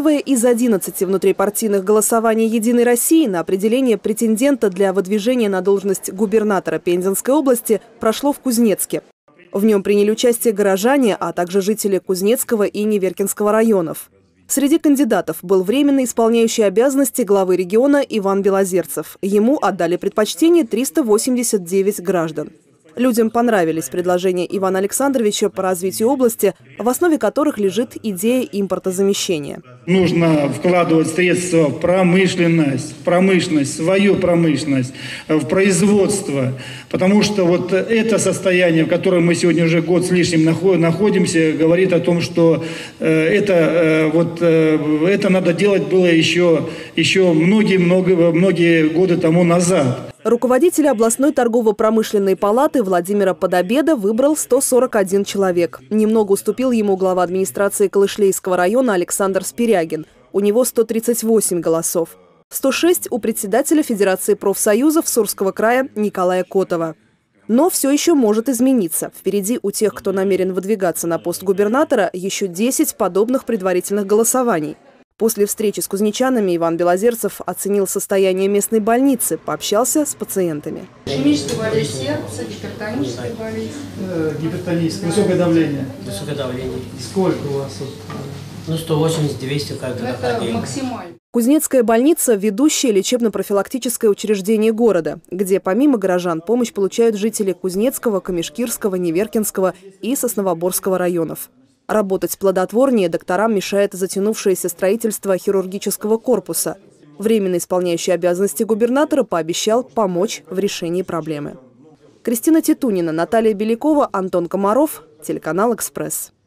Первое из 11 внутрипартийных голосований «Единой России» на определение претендента для выдвижения на должность губернатора Пензенской области прошло в Кузнецке. В нем приняли участие горожане, а также жители Кузнецкого и Неверкинского районов. Среди кандидатов был временно исполняющий обязанности главы региона Иван Белозерцев. Ему отдали предпочтение 389 граждан. Людям понравились предложения Ивана Александровича по развитию области, в основе которых лежит идея импортозамещения. Нужно вкладывать средства в промышленность, свою промышленность, в производство. Потому что вот это состояние, в котором мы сегодня уже год с лишним находимся, говорит о том, что это надо делать было еще многие годы тому назад. Руководителя областной торгово-промышленной палаты Владимира Подобеда выбрал 141 человек. Немного уступил ему глава администрации Калышлейского района Александр Спирягин. У него 138 голосов. 106 у председателя Федерации профсоюзов Сурского края Николая Котова. Но все еще может измениться. Впереди у тех, кто намерен выдвигаться на пост губернатора, еще 10 подобных предварительных голосований. После встречи с кузнечанами Иван Белозерцев оценил состояние местной больницы, пообщался с пациентами. Ишемическая болезнь сердца, гипертоническая болезнь. Гипертоническое, высокое давление. Высокое давление. Сколько у вас? 180-200 каждый день. Это максимально. Кузнецкая больница – ведущее лечебно-профилактическое учреждение города, где помимо горожан помощь получают жители Кузнецкого, Камишкирского, Неверкинского и Сосновоборского районов. Работать плодотворнее докторам мешает затянувшееся строительство хирургического корпуса. Временно исполняющий обязанности губернатора пообещал помочь в решении проблемы. Кристина Титунина, Наталья Белякова, Антон Комаров, телеканал «Экспресс».